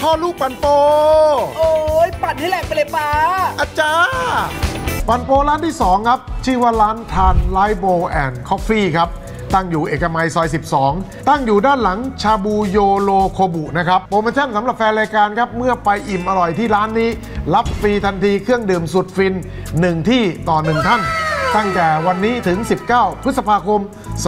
พ่อลูกปันโปโอ้ยปั่นให้แหลกไปเลยป้าอาจารย์ปันโปร้านที่2ครับชื่อว่าร้านทานไลโบแอนด์คอฟฟี่ครับตั้งอยู่เอกมัยซอย12ตั้งอยู่ด้านหลังชาบูโยโรโคบุนะครับโปรโมชั่นสำหรับแฟนรายการครับเมื่อไปอิ่มอร่อยที่ร้านนี้รับฟรีทันทีเครื่องดื่มสุดฟิน1ที่ต่อ1ท่านตั้งแต่วันนี้ถึง19พฤษภาคม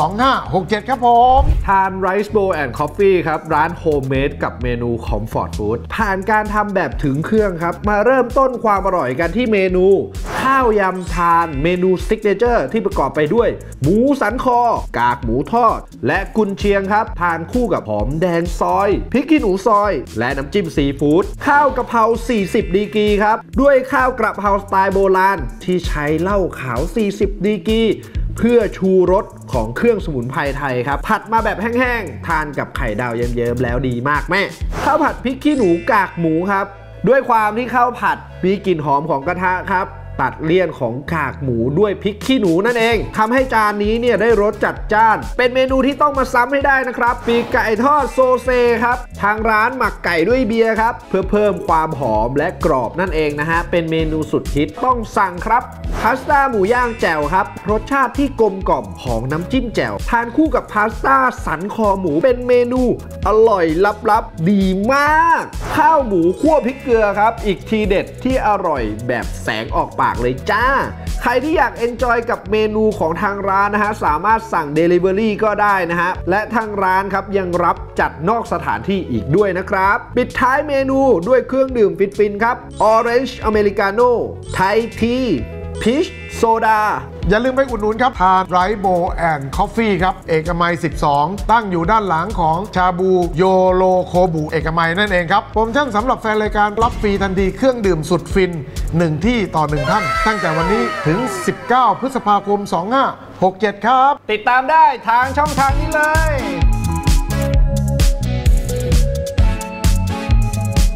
2567ครับผมทานไรซ์โบว์แอนด์คอฟฟี่ครับร้านโฮมเมดกับเมนูคอมฟอร์ตฟู้ดผ่านการทำแบบถึงเครื่องครับมาเริ่มต้นความอร่อยกันที่เมนูข้าวยำทานเมนูซิกเนเจอร์ที่ประกอบไปด้วยหมูสันคอกากหมูทอดและกุนเชียงครับทานคู่กับหอมแดงซอยพริกขี้หนูซอยและน้ำจิ้มซีฟู้ดข้าวกะเพรา40ดีกรีครับด้วยข้าวกระเพราสไตล์โบราณที่ใช้เหล้าขาว40ดีกรีเพื่อชูรสของเครื่องสมุนไพรไทยครับผัดมาแบบแห้งๆทานกับไข่ดาวเยิ้มๆแล้วดีมากแม่ข้าวผัดพริกขี้หนูกากหมูครับด้วยความที่ข้าวผัดมีกลิ่นหอมของกระทะครับตัดเลี่ยนของกากหมูด้วยพริกขี้หนูนั่นเองทำให้จานนี้เนี่ยได้รสจัดจ้านเป็นเมนูที่ต้องมาซ้ำให้ได้นะครับปีกไก่ทอดโซเซครับทางร้านหมักไก่ด้วยเบียร์ครับเพื่อเพิ่มความหอมและกรอบนั่นเองนะฮะเป็นเมนูสุดฮิตต้องสั่งครับพาสต้าหมูย่างแจ่วครับรสชาติที่กลมกล่อมของน้ำจิ้มแจ่วทานคู่กับพาสต้าสันคอหมูเป็นเมนูอร่อยลับๆดีมากข้าวหมูคั่วพริกเกลือครับอีกทีเด็ดที่อร่อยแบบแสงออกปากเลยจ้าใครที่อยากเอนจอยกับเมนูของทางร้านนะฮะสามารถสั่ง Delivery ก็ได้นะฮะและทางร้านครับยังรับจัดนอกสถานที่อีกด้วยนะครับปิดท้ายเมนูด้วยเครื่องดื่มฟินๆครับ Orange Americano Thai Tea Peach Soda อย่าลืมไปอุดหนุนครับทานไรโบแอนด์คอฟฟี่ครับเอกมัย12ตั้งอยู่ด้านหลังของชาบูโยโรโคบุเอกมัยนั่นเองครับโปรโมชั่นสำหรับแฟนรายการรับฟรีทันทีเครื่องดื่มสุดฟิน1ที่ต่อ1ท่านตั้งแต่วันนี้ถึง19พฤษภาคม2567ครับติดตามได้ทางช่องทางนี้เลย